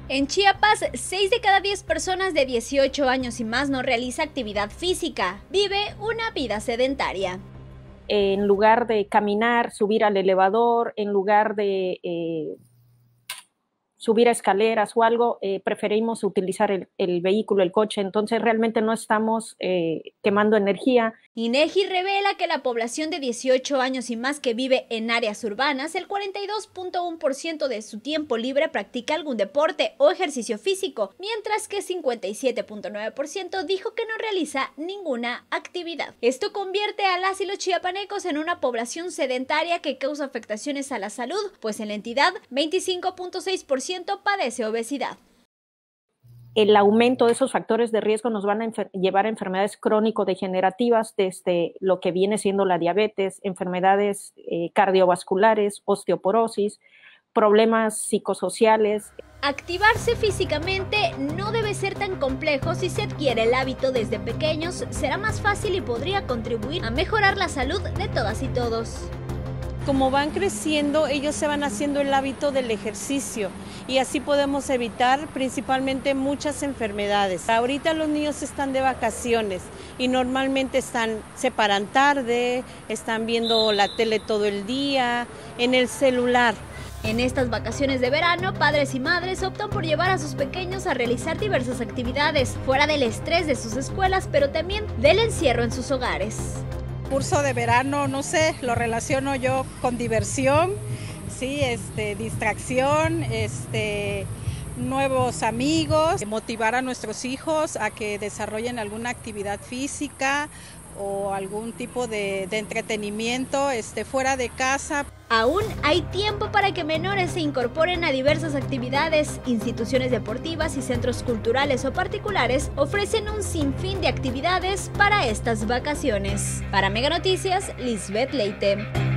En Chiapas, 6 de cada 10 personas de 18 años y más no realiza actividad física, vive una vida sedentaria. En lugar de caminar, subir al elevador, en lugar de subir a escaleras o algo, preferimos utilizar el vehículo, el coche, entonces realmente no estamos quemando energía. INEGI revela que la población de 18 años y más que vive en áreas urbanas, el 42.1% de su tiempo libre practica algún deporte o ejercicio físico, mientras que 57.9% dijo que no realiza ninguna actividad. Esto convierte a las y los chiapanecos en una población sedentaria que causa afectaciones a la salud, pues en la entidad 25.6% padece obesidad. El aumento de esos factores de riesgo nos van a llevar a enfermedades crónico-degenerativas, desde lo que viene siendo la diabetes, enfermedades cardiovasculares, osteoporosis, problemas psicosociales. Activarse físicamente no debe ser tan complejo. Si se adquiere el hábito desde pequeños, será más fácil y podría contribuir a mejorar la salud de todas y todos. Como van creciendo, ellos se van haciendo el hábito del ejercicio y así podemos evitar principalmente muchas enfermedades. Ahorita los niños están de vacaciones y normalmente se paran tarde, están viendo la tele todo el día, en el celular. En estas vacaciones de verano, padres y madres optan por llevar a sus pequeños a realizar diversas actividades, fuera del estrés de sus escuelas, pero también del encierro en sus hogares. Curso de verano, no sé, lo relaciono yo con diversión, sí, distracción, nuevos amigos, motivar a nuestros hijos a que desarrollen alguna actividad física o algún tipo de entretenimiento fuera de casa. Aún hay tiempo para que menores se incorporen a diversas actividades. Instituciones deportivas y centros culturales o particulares ofrecen un sinfín de actividades para estas vacaciones. Para Mega Noticias, Lisbeth Leite.